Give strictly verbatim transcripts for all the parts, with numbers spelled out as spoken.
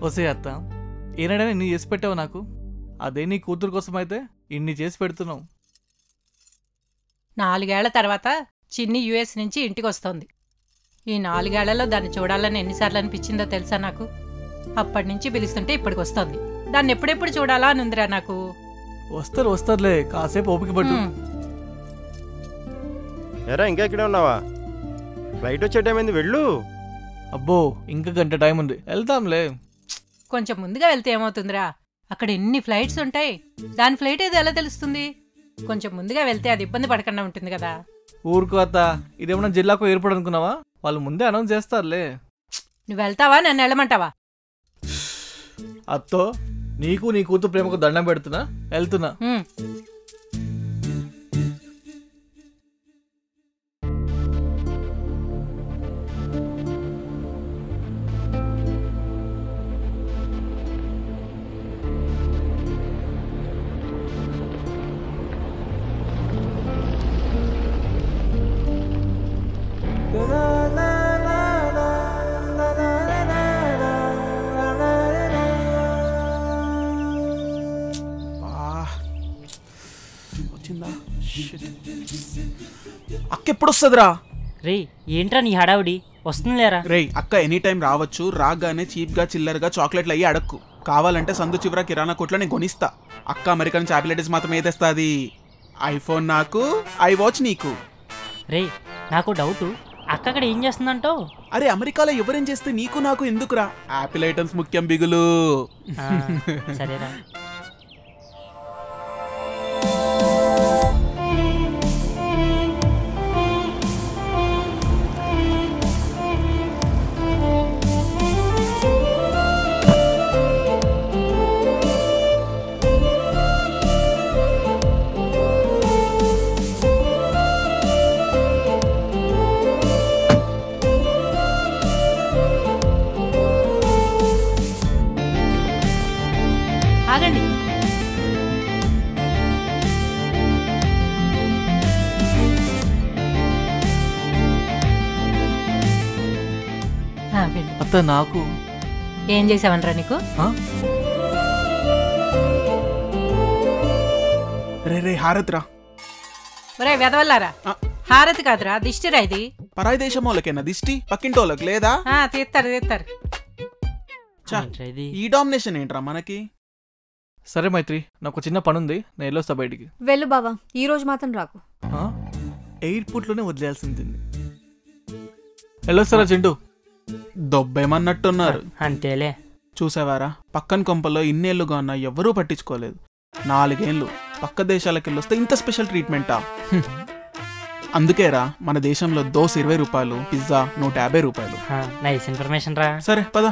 వసే అత్త, ఏనాడైనా ఇన్ని చేసి పెట్టావు నాకు. అదే నీ కూతురు కోసం అయితే ఇన్ని చేసి పెడుతున్నావు. నాలుగేళ్ల తర్వాత చిన్ని యుఎస్ నుంచి ఇంటికి వస్తోంది. ఈ నాలుగేళ్లలో దాన్ని చూడాలని ఎన్నిసార్లు అనిపించిందో తెలుసా నాకు. అప్పటి నుంచి పిలుస్తుంటే ఇప్పటికి వస్తోంది. దాన్ని ఎప్పుడెప్పుడు చూడాలా అని ఉందిరా నాకు. వస్తారు వస్తారులే, కాసేపు ఓపిక పట్టు. ఎరా ఇంకా ఇక్కడే ఉన్నావా? ఫ్లైట్ వచ్చే టైం అయింది, వెళ్ళు. అబ్బో ఇంకా గంట టైం ఉంది, వెళ్తాంలే. కొంచెం ముందుగా వెళ్తే ఏమవుతుందిరా, అక్కడ ఎన్ని ఫ్లైట్స్ ఉంటాయి. దాని ఫ్లైట్ ఏదో ఎలా తెలుస్తుంది? కొంచెం ముందుగా వెళ్తే అది ఇబ్బంది పడకుండా ఉంటుంది కదా. ఊరుకో అత్త, ఇదేమన్నా జిల్లాకు ఏర్పడు అనుకున్నావా? వాళ్ళు ముందే అనౌన్స్ చేస్తారులే. నువ్వు వెళ్తావా నన్ను వెళ్ళమంటావా? అత్తో, నీకు నీ కూతురు ప్రేమకు దండం పెడుతున్నా, వెళ్తున్నా. అక్క ఎప్పుడు వస్తుందిరా? రే ఏంట్రా నీ హడావుడి, వస్తుందిలేరా. రే అక్క ఎనీ టైం రావచ్చు, రాగానే చీప్గా చిల్లరగా చాక్లెట్లు అయ్యి అడక్కు. కావాలంటే సందు చివర కిరాణా కొట్లో నేను కొనిస్తా. అక్క అమెరికన్ చాక్లెట్స్ మాత్రం ఏదేస్తుంది. ఐఫోన్ నాకు, ఐ వాచ్ నీకు. రే నాకు డౌటు, అక్క అక్కడ ఏం చేస్తుందంటో? అరే అమెరికాలో ఎవరేం చేస్తే నీకు నాకు ఎందుకురా? యాపిల్ ఐటమ్స్ ముఖ్యం బిగులు. సరేరా. ఆగండి. అత్త నాకు ఏం చేసావనరా నీకు? రే రే హారత్ రా. ఒరే వెదవల్లారా, హారతి కాదురా దిష్టిరా ఇది. పరాయి దేశం వాళ్ళకేనా దిష్టి, పక్కింటోళ్ళకి లేదా? తీస్తారు తీస్తారు. ఈ డామినేషన్ ఏంట్రా మనకి? సరే మైత్రి, నాకు చిన్న పని ఉంది, నేను వెళ్ళొస్తా బయటికి. వెళ్ళు బావా, ఈ రోజు మాత్రం రాకు. ఎయిర్పోర్ట్ లోనే వదిలేయాల్సింది. వెళ్ళొస్తారా చింటూ? దొబ్బేమన్నట్టున్నారు. అంతేలే. చూసావారా, పక్కన కొంపల్లో ఇన్నేళ్లుగా ఉన్నా ఎవ్వరూ పట్టించుకోలేదు. నాలుగేళ్లు పక్క దేశాలకు వెళ్ళొస్తే ఇంత స్పెషల్ ట్రీట్మెంటా? అందుకేరా మన దేశంలో దోశ ఇరవై రూపాయలు, పిజ్జా నూట యాభై రూపాయలు. నైస్ ఇన్ఫర్మేషన్ రా. సరే పద.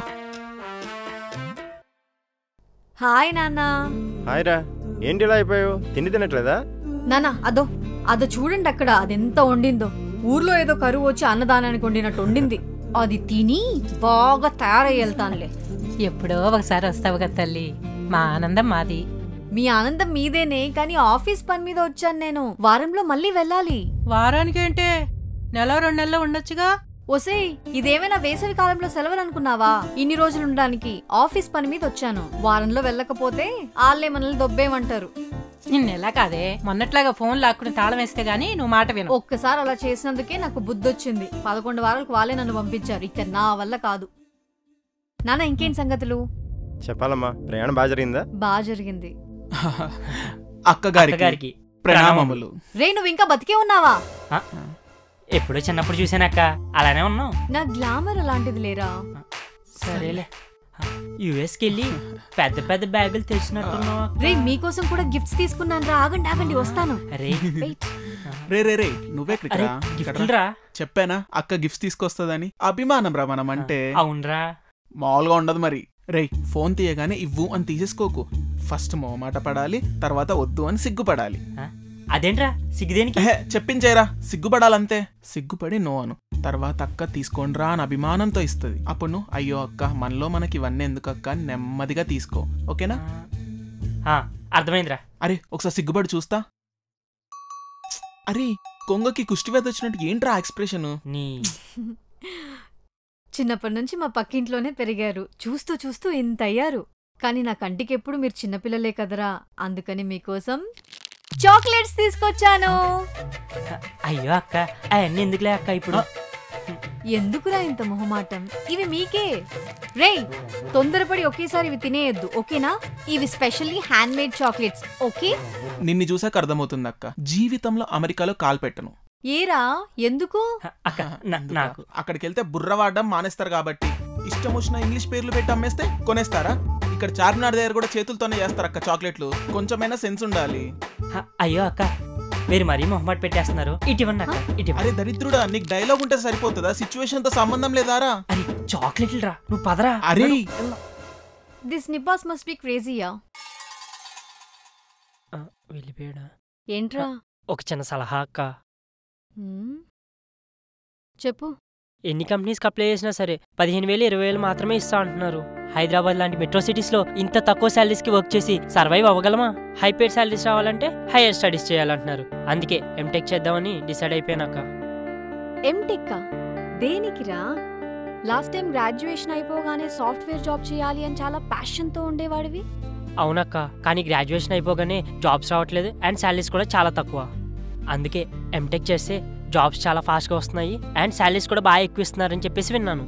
హాయ్ నాన్న. హాయ్ రా. ఏంటి ఇలా అయిపోయావు? తిండి తినట్లేదా? నాన్న అదో అదో చూడండి అక్కడ, అదెంత వండిందో. ఊర్లో ఏదో కరువు వచ్చి అన్నదానానికి వండినట్టు వండింది. అది తిని బాగా తయారై వెళ్తానులే. ఎప్పుడో ఒకసారి వస్తావు కదా తల్లి, మా ఆనందం మాది. మీ ఆనందం మీదేనే, కానీ ఆఫీస్ పని మీద వచ్చాను నేను. వారంలో మళ్ళీ వెళ్ళాలి. వారానికేంటే, నెల రెండు నెలలు ఉండొచ్చుగా. ఒసేయ్, ఇదేమైనా వేసవి కాలంలో సెలవులు అనుకున్నావా? ఇన్ని రోజులు ఉండడానికి ఆఫీస్ పని మీద వచ్చాను. వారంలో వెళ్ళకపోతే ఆళ్లే మనల్ని దొబ్బేమంటారు. నిన్నెలా కాదే, మొన్నట్లాగా ఫోన్ లాక్కుని తాళం వేస్తే గానీ నువ్వు మాట విను. ఒక్కసారి అలా చేసినందుకే నాకు బుద్ధొచ్చింది. పదకొండు వారాలకు వాళ్ళే నన్ను పంపించారు. ఇక నా వల్ల కాదు. నాన్న ఇంకేం సంగతులు? చెప్పాలమ్మా, ప్రయాణం బాగా జరిగిందా? బాగా జరిగింది. అక్క గారికి ప్రణామములు. రే నువ్వు ఇంకా బతికే ఉన్నావా? ఎప్పుడో చిన్నప్పుడు చూసానక్క, అలానే ఉన్నావు. నా గ్లామర్ అలాంటిది లేరా. సరేలే. యుఎస్కి వెళ్ళి పెద్ద పెద్ద బ్యాగులు తెచ్చినట్టున్నావు. రే మీకోసం కూడా గిఫ్ట్స్ తీసుకున్నాను రా. ఆగండి ఆగండి వస్తాను. రే రే రే నువ్వెక్కడికి? చెప్పానా అక్క గిఫ్ట్స్ తీసుకొస్తుందని? అభిమానం రా మనం అంటే. అవునరా. మామూలుగా ఉండదు మరి. రే ఫోన్ తీయగానే ఇవ్వు అని తీసేసుకోకు. ఫస్ట్ మొహమాట పడాలి, తర్వాత వద్దు అని సిగ్గుపడాలి. అదేంట్రా సిగ్గుదేనికి? చెప్పించేరా, సిగ్గుపడాలంతే. సిగ్గుపడి నో అను, తర్వాత అక్క తీసుకోండ్రా అని అభిమానంతో ఇస్తుంది. అప్పుడు నువ్వు అయ్యో అక్క మనలో మనకి ఇవన్నీ ఎందుకు అక్క అని నెమ్మదిగా తీసుకో. ఓకేనా? అర్థమైందిరా. అరే ఒకసారి సిగ్గుపడి చూస్తా. అరే కొంగకి కుష్టి వ్యాధి వచ్చినట్టు ఏంట్రా ఎక్స్ప్రెషన్? చిన్నప్పటి నుంచి మా పక్కింట్లోనే పెరిగారు. చూస్తూ చూస్తూ ఇంత అయ్యారు. కానీ నా కంటికెప్పుడు మీరు చిన్నపిల్లలే కదరా, అందుకని మీకోసం చాక్లెట్స్ తీసుకొచ్చాను. అయ్యో అక్క అవన్నీ ఎందుకులే అక్క ఇప్పుడు. ఎందుకురా ఇంత మొహమాటం? ఇవి మీకే. రేయ్, తొందరపడి ఒకేసారి ఇవి తినేయద్దు, ఓకేనా? ఇవి specially hand made chocolates, okay? నిన్ను చూసాక అర్థమవుతుంది అక్క, జీవితంలో అమెరికాలో కాలు పెట్టను. ఏరా, ఎందుకు? అక్క నా- నాకు అక్కడికి వెళ్తే బుర్ర వాడడం మానేస్తారు కాబట్టి. ఇష్టం వచ్చిన ఇంగ్లీష్ పేర్లు పెట్టి అమ్మేస్తే కొనేస్తారా? ఇక్కడ చార్మినార్ దగ్గర కూడా చేతులతోనే చేస్తారు అక్క చాక్లెట్లు. కొంచెమైనా సెన్స్ ఉండాలి. హ, అయ్యో అక్క మీరు మరీ మొహమాట పెట్టేస్తున్నారు. ఇటీవన్న అక్క ఇటీవన్న. అరే దరిద్రుడా, నీకు డైలాగ్ ఉంటే సరిపోతుందా? సిచ్యువేషన్ తో సంబంధం లేదారా? అరే చాక్లెట్లు రా, నువ్వు పదరా. అరే దిస్ నిబ్బాస్ మస్ట్ బి క్రేజీయా. ఆ, వెళ్ళిపోయాడా? ఏంట్రా? ఒక చిన్న సలహా అక్క. హ్మ్? చెప్పు. ఎన్ని కంపెనీస్కి అప్లై చేసినా సరే పదిహేను వేలు ఇరవై వేలు మాత్రమే ఇస్తా అంటున్నారు. హైదరాబాద్ లాంటి మెట్రో సిటీస్లో ఇంత తక్కువ శాలరీస్కి వర్క్ చేసి సర్వైవ్ అవ్వగలమా? హై పేడ్ శాలరీస్ రావాలంటే హైయర్ స్టడీస్ చేయాలంటున్నారు. అందుకే ఎంటెక్ చేద్దామని డిసైడ్ అయిపోయానక్క. ఎంటెక్కా? దేనికిరా? లాస్ట్ టైం గ్రాడ్యుయేషన్ అయిపోగానే సాఫ్ట్వేర్ జాబ్ చేయాలి అని చాలా ప్యాషన్తో ఉండేవాడివి. అవునక్క, కానీ గ్రాడ్యుయేషన్ అయిపోగానే జాబ్స్ రావట్లేదు అండ్ శాలరీస్ కూడా చాలా తక్కువ. అందుకే ఎంటెక్ చేస్తే జాబ్స్ చాలా ఫాస్ట్గా వస్తున్నాయి అండ్ శాలరీస్ కూడా బాగా ఎక్కువ ఇస్తున్నారని చెప్పేసి విన్నాను.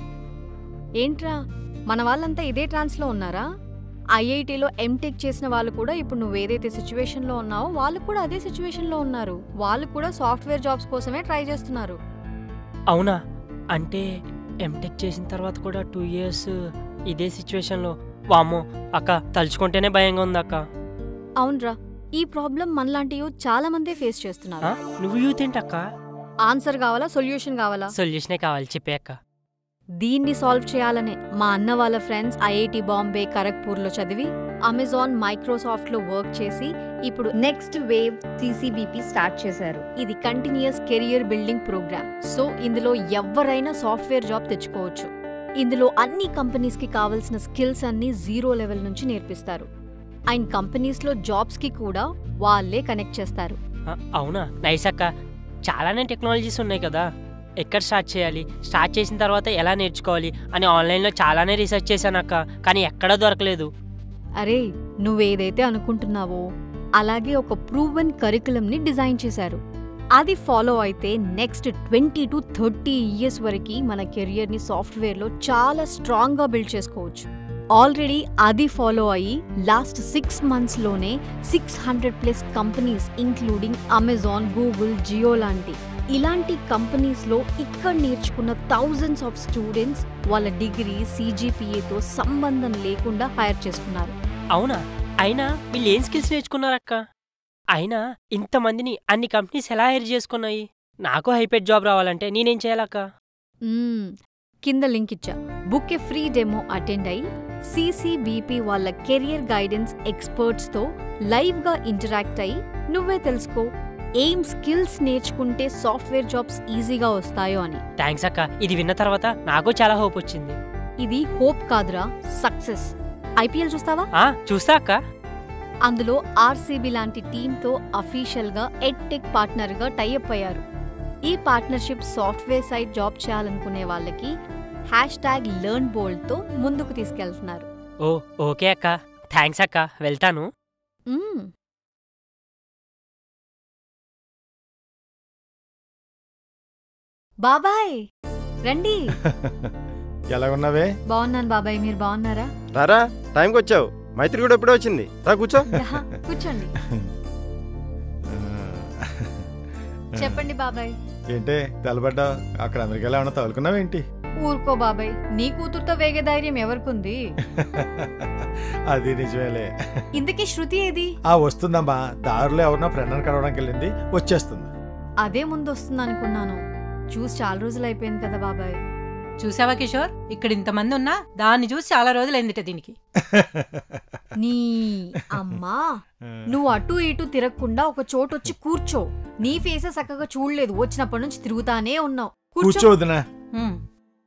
ఏంట్రా, మన వాళ్ళంతా ఇదే ట్రాన్స్లో ఉన్నారా? ఐఐటీలో ఎంటెక్ చేసిన వాళ్ళు కూడా ఇప్పుడు నువ్వు ఏదైతే సిచ్యువేషన్లో ఉన్నావో వాళ్ళు కూడా అదే సిచ్యువేషన్లో ఉన్నారు. వాళ్ళు కూడా సాఫ్ట్వేర్ జాబ్స్ కోసమే ట్రై చేస్తున్నారు. అవునా? అంటే ఎంటెక్ చేసిన తర్వాత కూడా టూ ఇయర్స్ ఇదే సిచ్యువేషన్లో? వామ్మో అక్క, తలుచుకుంటేనే భయంగా ఉంది అక్క. అవునరా, ఈ ప్రాబ్లం మనలాంటి యూత్ చాలా మందే ఫేస్ చేస్తున్నారు. ఆ? నువ్వు యూత్ ఏంటక్క? ఆన్సర్ కావాలా, సొల్యూషన్ కావాలా? సొల్యూషనే కావాలి, చెప్పే అక్క. దీన్ని సాల్వ్ చేయాలనే మా అన్న వాళ్ళ ఫ్రెండ్స్ ఐఐటి బాంబే, ఖరగ్పూర్లో చదివి అమెజాన్, మైక్రోసాఫ్ట్లో వర్క్ చేసి ఇప్పుడు నెక్స్ట్ వేవ్ సిసిబిపి స్టార్ట్ చేశారు. ఇది continuous career building program. So ఇందులో ఎవరైనా సాఫ్ట్వేర్ జాబ్ తెచ్చుకోవచ్చు. ఇందులో అన్ని కంపెనీస్కి కావాల్సిన స్కిల్స్ అన్ని జీరో లెవెల్ నుంచి నేర్పిస్తారు. అండ్ కంపెనీస్లో జాబ్స్కి కూడా వాళ్ళే కనెక్ట్ చేస్తారు. ఆ, అవునా? నైస్ అక్క. చాలానే టెక్నాలజీస్ ఉన్నాయి కదా, ఎక్కడ స్టార్ట్ చేయాలి, స్టార్ట్ చేసిన తర్వాత ఎలా నేర్చుకోవాలి అని ఆన్లైన్లో చాలానే రీసెర్చ్ చేశాను అక్క, కానీ ఎక్కడా దొరకలేదు. అరే, నువ్వేదైతే అనుకుంటున్నావో అలాగే ఒక ప్రూవెన్ కరికులంని డిజైన్ చేశారు. అది ఫాలో అయితే next twenty two thirty years వరకు మన కెరియర్ని సాఫ్ట్వేర్లో చాలా స్ట్రాంగ్గా బిల్డ్ చేసుకోవచ్చు. ఆల్రెడీ అది ఫాలో అయ్యి లాస్ట్ సిక్స్ మంత్స్లోనే six hundred plus companies including Amazon, Google, Jio లాంటి ఇలాంటి కంపెనీస్లో ఇక్కడ నేర్చుకున్న థౌజండ్స్ ఆఫ్ స్టూడెంట్స్ వాళ్ళ డిగ్రీ, సీజీపీఏతో సంబంధం లేకుండా హైర్ చేసుకున్నారు. అవునా? అయినా వీళ్ళు ఏం స్కిల్స్ నేర్చుకున్నారక్క? అయినా ఇంతమందిని అన్ని కంపెనీస్ ఎలా హైర్ చేసుకున్నాయి? నాకు హైపేడ్ జాబ్ రావాలంటే నేనేం చేయాలక్క? మ్మ్, కింద లింక్ ఇచ్చా. Book a free demo attend అయ్యి సిసిబిపి వాళ్ళ కెరియర్ గైడెన్స్ ఎక్స్పర్ట్స్తో లైవ్గా ఇంటరాక్ట్ అయ్యి నువ్వే తెలుసుకో ఏం స్కిల్స్ నేర్చుకుంటే సాఫ్ట్వేర్ జాబ్స్ ఈజీగా వస్తాయో అని. థ్యాంక్స్ అక్క, ఇది విన్న తర్వాత నాకు చాలా హోప్ వచ్చింది. ఇది హోప్ కాదురా, సక్సెస్. ఐపీఎల్ చూస్తావా? ఆ చూస్తా అక్క. అందులో ఆర్సీబీ లాంటి టీంతో అఫీషియల్గా ఎడ్టెక్ పార్ట్నర్గా టైఅప్ అయ్యారు. ఈ పార్ట్నర్షిప్ సాఫ్ట్వేర్ సైడ్ జాబ్ చేయాలనుకునే వాళ్ళకి హ్యాష్ ట్యాగ్ లెర్న్ బోల్డ్తో ముందుకు తీసుకెళ్తున్నారు. ఓ ఓకే అక్క, థ్యాంక్స్ అక్క, వెళ్తాను. మ్మ్. బాబాయ్ రండి. ఎలా ఉన్నావే? బాగున్నాను బాబాయ్, మీరు బాగున్నారా? రారా, టైంకి వచ్చావు. మైత్రి కూడా ఎప్పుడో వచ్చింది. రా కూర్చో. యహ, కూర్చోండి. చెప్పండి బాబాయ్. ఏంటే తెలబడ్డా? అక్కడ అమెరికాలో ఏమన్నా తగులుకున్నావేంటి? ఊరుకో బాబాయ్, నీ కూతురుతో వేగే ధైర్యం ఎవరికుంది? అది నిజమేలే. ఇంతకీ శృతి ఏది? ఆ వస్తుందమ్మా, దారిలో ఎవరన్నా ఫ్రెండ్ని కలవడానికి వెళ్ళింది, వచ్చేస్తుంది. అదే ముందు వస్తుంది అనుకున్నాను. చూసి చాలా రోజులు అయిపోయింది కదా బాబాయ్. చూసావా కిషోర్, ఇక్కడ ఇంతమంది ఉన్నా దాన్ని చూసి చాలా రోజులైందిట దీనికి. నీ అమ్మా, నువ్వు అటు ఇటు తిరగకుండా ఒక చోటు వచ్చి కూర్చో. నీ ఫేసే చక్కగా చూడలేదు, వచ్చినప్పటి నుంచి తిరుగుతానే ఉన్నావు. కూర్చో వదినా. హ్మ్.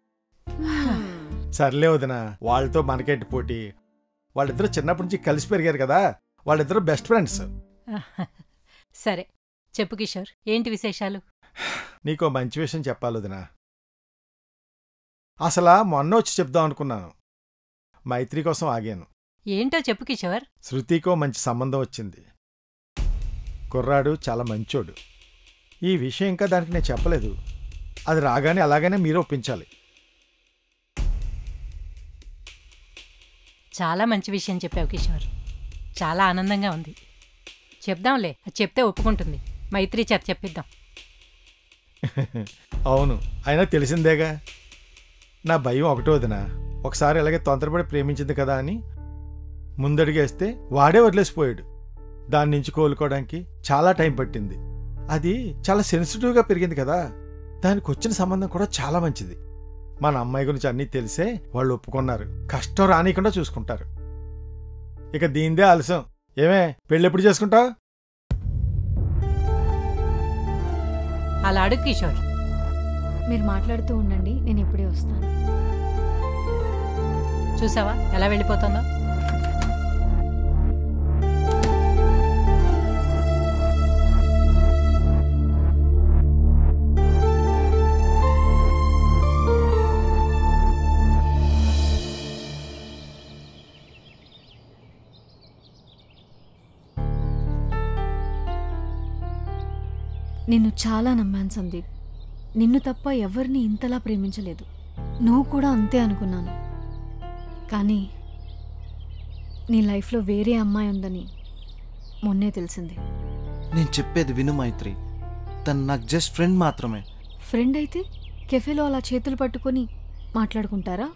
సర్లే వదినా, వాళ్ళతో మనకేంటి పోటీ? వాళ్ళిద్దరూ చిన్నప్పటి నుంచి కలిసి పెరిగారు కదా, వాళ్ళిద్దరూ బెస్ట్ ఫ్రెండ్స్. సరే చెప్పు కిషోర్, ఏంటి విశేషాలు? నీకో మంచి విషయం చెప్పాలి వదినా. అసలా మొన్న వచ్చి చెప్దాం అనుకున్నాను. మైత్రి కోసం ఆగాను. ఏంటో చెప్పు కిషోర్. శృతికో మంచి సంబంధం వచ్చింది. కుర్రాడు చాలా మంచోడు. ఈ విషయం ఇంకా దానికి నేను చెప్పలేదు. అది రాగానే అలాగనే మీరు ఒప్పించాలి. చాలా మంచి విషయం చెప్పావు కిషోర్. చాలా ఆనందంగా ఉంది. చెప్దాంలే, అది చెప్తే ఒప్పుకుంటుంది. మైత్రి చేత చెప్పిద్దాం. అవును, అయినా తెలిసిందేగా. నా భయం ఒకటో వదినా, ఒకసారి అలాగే తొందరపడి ప్రేమించింది కదా అని ముందడిగేస్తే వాడే వదిలేసిపోయాడు. దాని నుంచి కోలుకోవడానికి చాలా టైం పట్టింది. అది చాలా సెన్సిటివ్గా పెరిగింది కదా. దానికి వచ్చిన సంబంధం కూడా చాలా మంచిది. మన అమ్మాయి గురించి అన్నీ తెలిసే వాళ్ళు ఒప్పుకున్నారు. కష్టం రానికుండా చూసుకుంటారు. ఇక దీందే ఆలస్యం. ఏమే, పెళ్ళెప్పుడు చేసుకుంటావు? అలా అడుగు కిషోర్. మీరు మాట్లాడుతూ ఉండండి, నేను ఇప్పుడే వస్తాను. చూసావా ఎలా వెళ్ళిపోతుందో? నిన్ను చాలా నమ్మాను సందీప్. నిన్ను తప్ప ఎవరిని ఇంతలా ప్రేమించలేదు. నువ్వు కూడా అంతే అనుకున్నాను. కానీ నీ లైఫ్లో వేరే అమ్మాయి ఉందని మొన్నే తెలిసింది. నేను చెప్పేది విను మైత్రి, తను నాకు జస్ట్ ఫ్రెండ్ మాత్రమే. ఫ్రెండ్ అయితే కెఫేలో అలా చేతులు పట్టుకొని మాట్లాడుకుంటారా?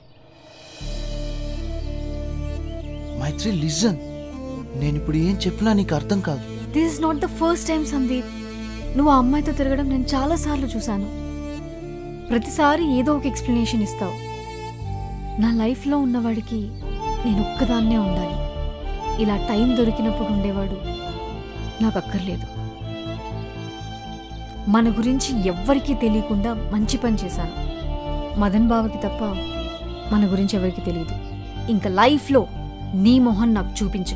మైత్రి లిజన్, నేను ఇప్పుడు ఏం చెప్పినా నీకు అర్థం కాదు. This is not the first time Sandeep. నువ్వు ఆ అమ్మాయితో తిరగడం నేను చాలాసార్లు చూశాను. ప్రతిసారి ఏదో ఒక ఎక్స్ప్లెనేషన్ ఇస్తావు. నా లైఫ్లో ఉన్నవాడికి నేను ఒక్కదాన్నే ఉండాలి. ఇలా టైం దొరికినప్పుడు ఉండేవాడు నాకు అక్కర్లేదు. మన గురించి ఎవ్వరికీ తెలియకుండా మంచి పని చేశాను. మదన్ బావకి తప్ప మన గురించి ఎవరికి తెలియదు. ఇంకా లైఫ్లో నీ మొహం నాకు చూపించు.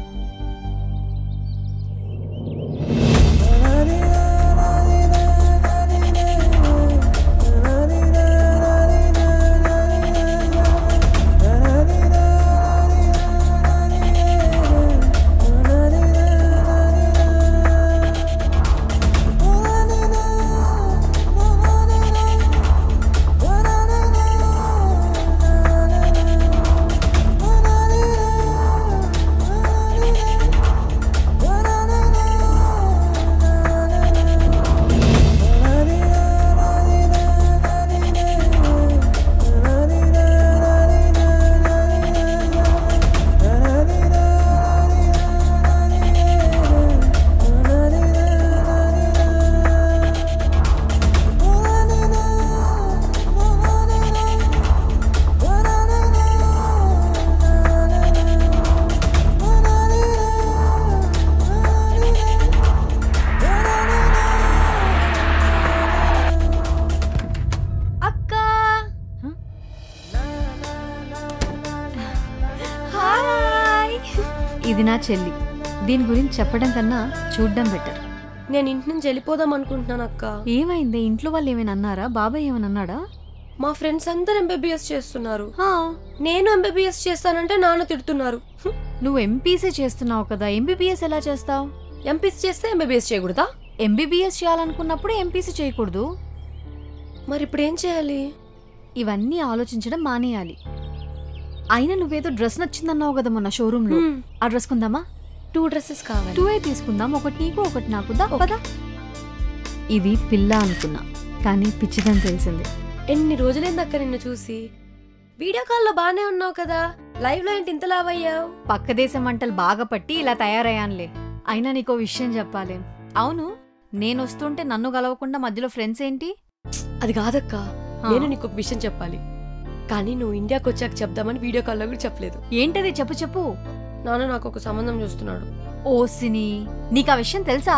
ఇది నా చెల్లి. దీని గురించి చెప్పడం కన్నా చూడ్డం బెటర్. నేను ఇంటి నుంచి వెళ్ళిపోదాం అనుకుంటున్నాను అక్క. ఏమైంది? ఇంట్లో వాళ్ళు ఏమైనా అన్నారా? బాబాయ్ ఏమైనా అన్నాడా? మా ఫ్రెండ్స్ అందరు ఎంబీబీఎస్ చేస్తున్నారు. నేను ఎంబీబీఎస్ చేస్తానంటే నాన్న తిడుతున్నారు. నువ్వు ఎంపీసీ చేస్తున్నావు కదా, ఎంబీబీఎస్ ఎలా చేస్తావు? ఎంపీసీ చేస్తే ఎంబీబీఎస్ చేయకూడదా? ఎంబీబీఎస్ చేయాలనుకున్నప్పుడు ఎంపీసీ చేయకూడదు. మరి ఇప్పుడు ఏం చేయాలి? ఇవన్నీ ఆలోచించడం మానేయాలి. అయినా నువ్వేదో డ్రెస్ నచ్చిందన్నావు కదా మొన్న షోరూంలో. ఆ డ్రెస్ కొందామా? టూ డ్రెస్సెస్ కావాలి. టూ ఏ తీసుకుందాం, ఒకటి నీకు ఒకటి నాకు. కదా ఇది పిల్ల అనుకున్నా, కానీ పిచ్చిదని తెలిసింది. ఎన్ని రోజులైంది అక్క నిన్ను చూసి. వీడియో కాల్లో బానే ఉన్నావు కదా, లైవ్ లో ఏంటి ఇంత లావయ్యావు? పక్క దేశం వంటలు బాగా పట్టి ఇలా తయారయ్యానులే. అయినా నీకో విషయం చెప్పాలి. అవును, నేను వస్తుంటే నన్ను కలవకుండా మధ్యలో ఫ్రెండ్స్ ఏంటి? అది కాదక్క, నేను నీకు ఒక విషయం చెప్పాలి. కానీ నువ్వు ఇండియాకి వచ్చాక చెప్దామని వీడియో కాల్లో కూడా చెప్పలేదు. ఏంటది? చెప్పు చెప్పు. నాన్న నాకు ఒక సంబంధం చూస్తున్నాడు. ఓ సిని, నీకు ఆ విషయం తెలుసా?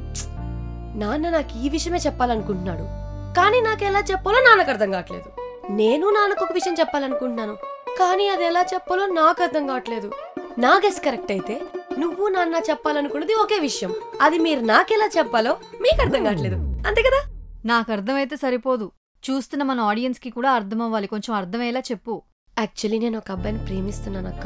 నాన్న నాకు ఈ విషయమే చెప్పాలనుకుంటున్నాడు, కానీ నాకు ఎలా చెప్పాలో నాన్నకు అర్థం కావట్లేదు. నేను నాన్నకు ఒక విషయం చెప్పాలనుకుంటున్నాను, కానీ అది ఎలా చెప్పాలో నాకు అర్థం కావట్లేదు. నా గెస్ కరెక్ట్ అయితే నువ్వు నాన్న చెప్పాలనుకున్నది ఒకే విషయం, అది మీరు నాకెలా చెప్పాలో మీకు అర్థం కావట్లేదు. అంతే కదా? నాకు అర్థమైతే సరిపోదు, చూస్తున్న మన ఆడియన్స్కి కూడా అర్థం అవ్వాలి, కొంచెం అర్థమయ్యేలా చెప్పు. యాక్చువల్లీ నేను ఒక అబ్బాయిని ప్రేమిస్తున్నానక్క.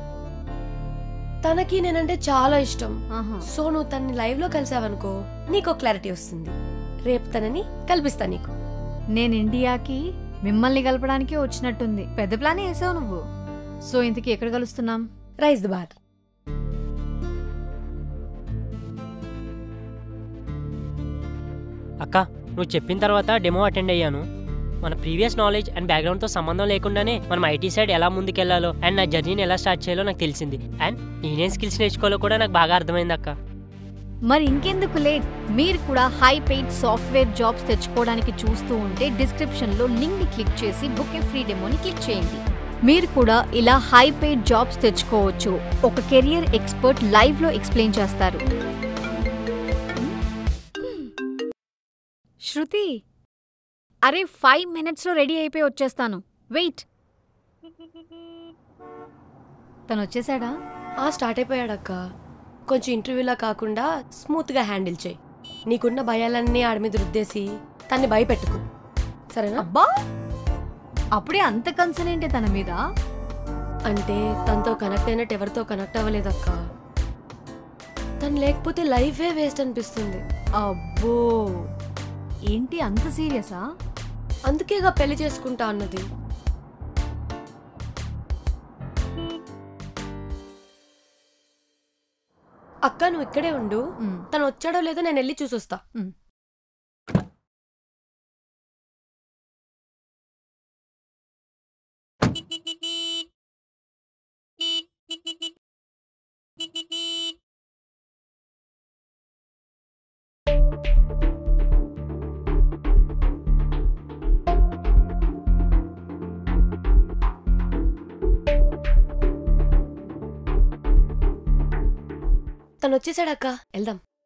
తనకి నేనంటే చాలా ఇష్టం. సో నువ్వు తన్ని లైవ్ లో కలిసావనుకో నీకు క్లారిటీ వస్తుంది. రేపు తనని కల్పిస్తా నీకు. నేను ఇండియాకి మిమ్మల్ని కలపడానికి వచ్చినట్టుంది. పెద్ద ప్లానే వేసావు నువ్వు. సో ఇంతకీ ఎక్కడ కలుస్తున్నాం? Rice the bar. అక్క నువ్వు చెప్పిన తర్వాత డెమో అటెండ్ అయ్యాను. మన ప్రీవియస్ నాలెడ్జ్ అండ్ బ్యాక్గ్రౌండ్తో సంబంధం లేకుండానే మనం ఐటీ సైడ్ ఎలా ముందుకెళ్లాలో అండ్ నా జర్నీని ఎలా స్టార్ట్ చేయాలో నాకు తెలిసింది. అండ్ నేనేం స్కిల్స్ నేర్చుకోవాలో కూడా నాకు బాగా అర్థమైంది అక్క. మరి ఇంకెందుకు లేట్, మీరు కూడా హై పెయిడ్ సాఫ్ట్వేర్ జాబ్స్ తెచ్చుకోవడానికి చూస్తూ ఉంటే డిస్క్రిప్షన్లో లింక్ ని క్లిక్ చేసి బుక్ ఏ ఫ్రీ డెమోని క్లిక్ చేయండి. మీరు కూడా ఇలా హై పెయిడ్ జాబ్స్ తెచ్చుకోవచ్చు. ఒక కెరియర్ ఎక్స్పర్ట్ లైవ్ లో ఎక్స్ప్లెయిన్ చేస్తారు. శృతి, అరే ఫైవ్ మినిట్స్లో రెడీ అయిపోయి వచ్చేస్తాను, వెయిట్. తను వచ్చేసాడా? ఆ స్టార్ట్ అయిపోయాడక్క. కొంచెం ఇంటర్వ్యూలా కాకుండా స్మూత్గా హ్యాండిల్ చేయి. నీకున్న భయాలన్నీ ఆడి మీద రుద్దేసి తన్ని భయపెట్టుకు, సరేనా? అబ్బా, అప్పుడే అంత కన్సర్న్ ఏంటి తన మీద? అంటే తనతో కనెక్ట్ అయినట్టు ఎవరితో కనెక్ట్ అవ్వలేదక్క. తను లేకపోతే లైఫే వేస్ట్ అనిపిస్తుంది. అబ్బో, ఏంటి అంత సీరియసా? అందుకేగా పెళ్లి చేసుకుంటా అన్నది. అక్క నువ్వు ఇక్కడే ఉండు, తను వచ్చాడో లేదో నేను వెళ్ళి చూసొస్తా. తను వచ్చేసాడక్క, వెళ్దాం.